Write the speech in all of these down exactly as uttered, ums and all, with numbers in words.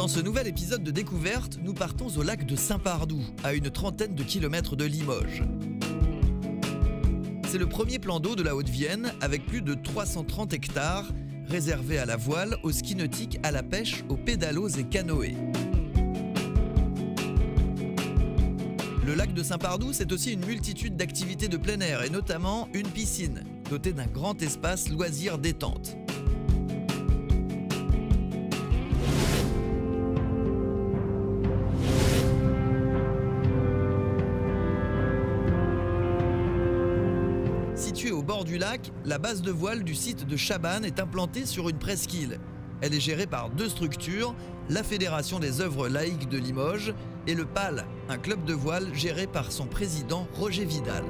Dans ce nouvel épisode de Découverte, nous partons au lac de Saint-Pardoux, à une trentaine de kilomètres de Limoges. C'est le premier plan d'eau de la Haute-Vienne, avec plus de trois cent trente hectares, réservés à la voile, au ski nautique, à la pêche, aux pédalos et canoës. Le lac de Saint-Pardoux, c'est aussi une multitude d'activités de plein air, et notamment une piscine, dotée d'un grand espace loisirs détente. Située au bord du lac, la base de voile du site de Chabannes est implantée sur une presqu'île. Elle est gérée par deux structures, la Fédération des œuvres laïques de Limoges et le P A L, un club de voile géré par son président Roger Vidal.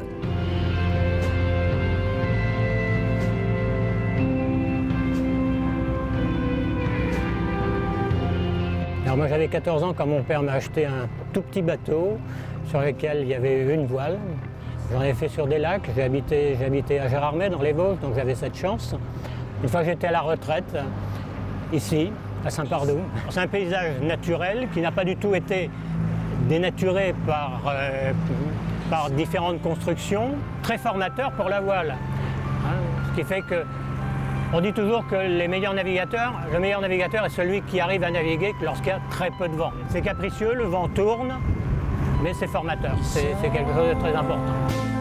Alors moi j'avais quatorze ans quand mon père m'a acheté un tout petit bateau sur lequel il y avait une voile. J'en ai fait sur des lacs, j'ai habité, j'ai habité à Gérardmer dans les Vosges, donc j'avais cette chance. Une fois j'étais à la retraite, ici, à Saint-Pardoux. C'est un paysage naturel qui n'a pas du tout été dénaturé par, euh, par différentes constructions, très formateur pour la voile. Hein, ce qui fait que, on dit toujours que les meilleurs navigateurs, le meilleur navigateur est celui qui arrive à naviguer lorsqu'il y a très peu de vent. C'est capricieux, le vent tourne, mais c'est formateur, c'est quelque chose de très important.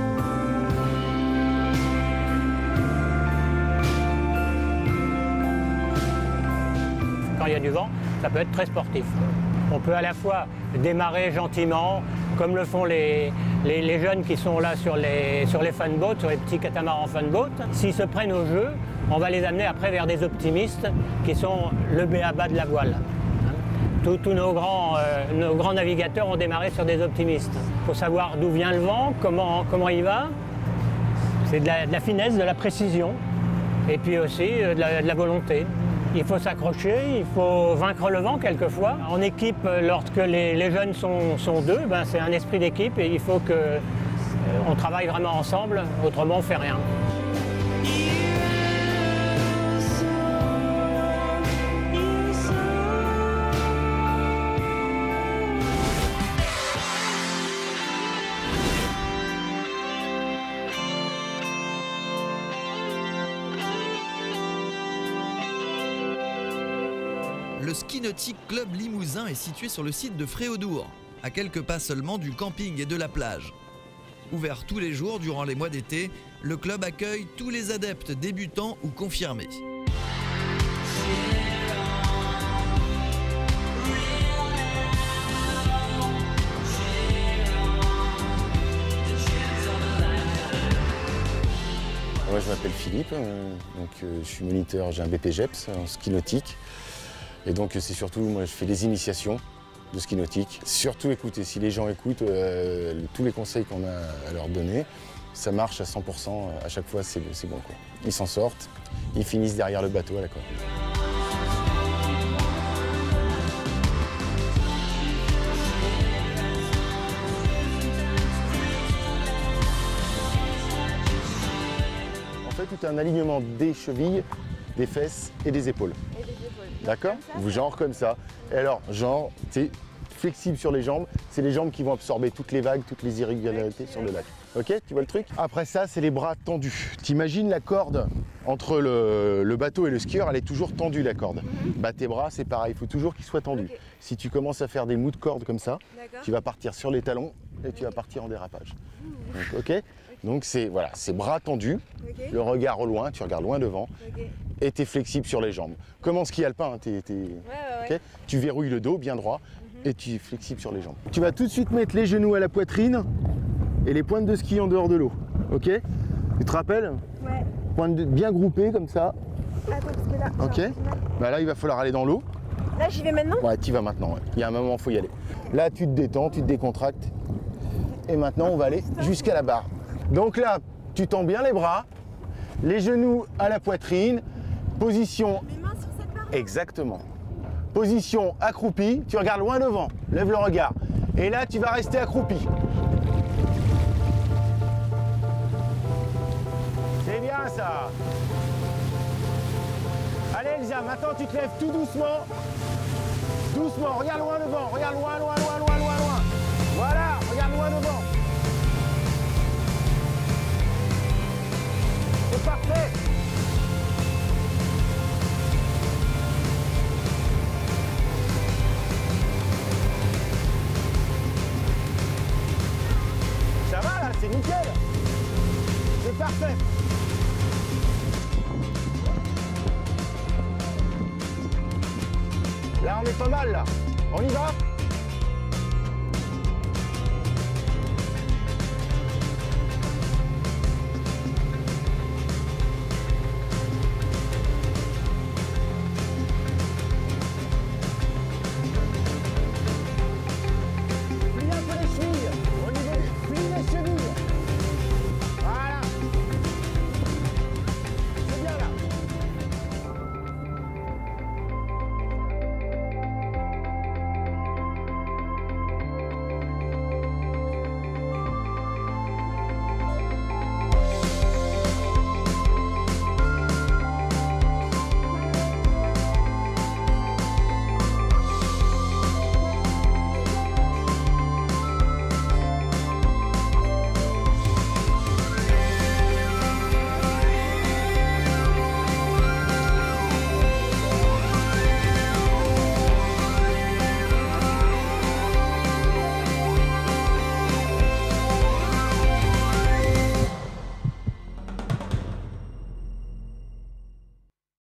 Quand il y a du vent, ça peut être très sportif. On peut à la fois démarrer gentiment, comme le font les, les, les jeunes qui sont là sur les, sur les funboats, sur les petits catamarans funboats. S'ils se prennent au jeu, on va les amener après vers des optimistes qui sont le b a ba de la voile. Tous, tous nos, grands, euh, nos grands navigateurs ont démarré sur des optimistes. Il faut savoir d'où vient le vent, comment, comment il va. C'est de la, de la finesse, de la précision, et puis aussi euh, de, la, de la volonté. Il faut s'accrocher, il faut vaincre le vent quelquefois. En équipe, lorsque les, les jeunes sont, sont deux, ben c'est un esprit d'équipe et il faut qu'on euh, travaille vraiment ensemble, autrement on ne fait rien. Le ski nautique Club Limousin est situé sur le site de Fréaudour, à quelques pas seulement du camping et de la plage. Ouvert tous les jours durant les mois d'été, le club accueille tous les adeptes débutants ou confirmés. Moi je m'appelle Philippe, euh, donc, euh, je suis moniteur, j'ai un B P G E P S en ski nautique. Et donc c'est surtout, moi je fais des initiations de ski nautique. Surtout écouter, si les gens écoutent euh, tous les conseils qu'on a à leur donner, ça marche à cent pour cent, à chaque fois c'est bon quoi. Ils s'en sortent, ils finissent derrière le bateau à la corde. En fait, tout est un alignement des chevilles, des fesses et des épaules. D'accord? Genre comme ça. Et alors, genre, c'est flexible sur les jambes. C'est les jambes qui vont absorber toutes les vagues, toutes les irrégularités sur le lac. Ok? Tu vois le truc? Après ça, c'est les bras tendus. T'imagines la corde entre le, le bateau et le skieur, elle est toujours tendue la corde. Bah tes bras, c'est pareil, il faut toujours qu'ils soient tendus. Okay. Si tu commences à faire des mous de corde comme ça, tu vas partir sur les talons et tu vas partir en dérapage. Donc, ok? Okay. Donc c'est voilà, c'est bras tendus, okay. Le regard au loin, tu regardes loin devant, okay. Et tu es flexible sur les jambes. Comme en ski alpin, hein, t'es, t'es, ouais, ouais, okay. Tu verrouilles le dos bien droit, mm-hmm. Et tu es flexible sur les jambes. Tu vas tout de suite mettre les genoux à la poitrine et les pointes de ski en dehors de l'eau. Ok? Tu te rappelles? Ouais. Pointes de, bien groupées comme ça. Attends, parce que là, ok? Bah là, il va falloir aller dans l'eau. Là, j'y vais maintenant? Ouais, tu y vas maintenant. Ouais. Il y a un moment, il faut y aller. Là, tu te détends, tu te décontractes. Et maintenant, on va aller jusqu'à la barre. Donc là, tu tends bien les bras, les genoux à la poitrine, position... Les mains sur cette barre. Exactement. Position accroupie, tu regardes loin devant, lève le regard. Et là, tu vas rester accroupi. C'est bien ça. Allez Elsa, maintenant tu te lèves tout doucement. Doucement, regarde loin devant, regarde loin, loin, loin, loin, loin, loin. Voilà, regarde loin devant. C'est parfait. Ça va là, c'est nickel. C'est parfait. Là, on est pas mal là. On y va ?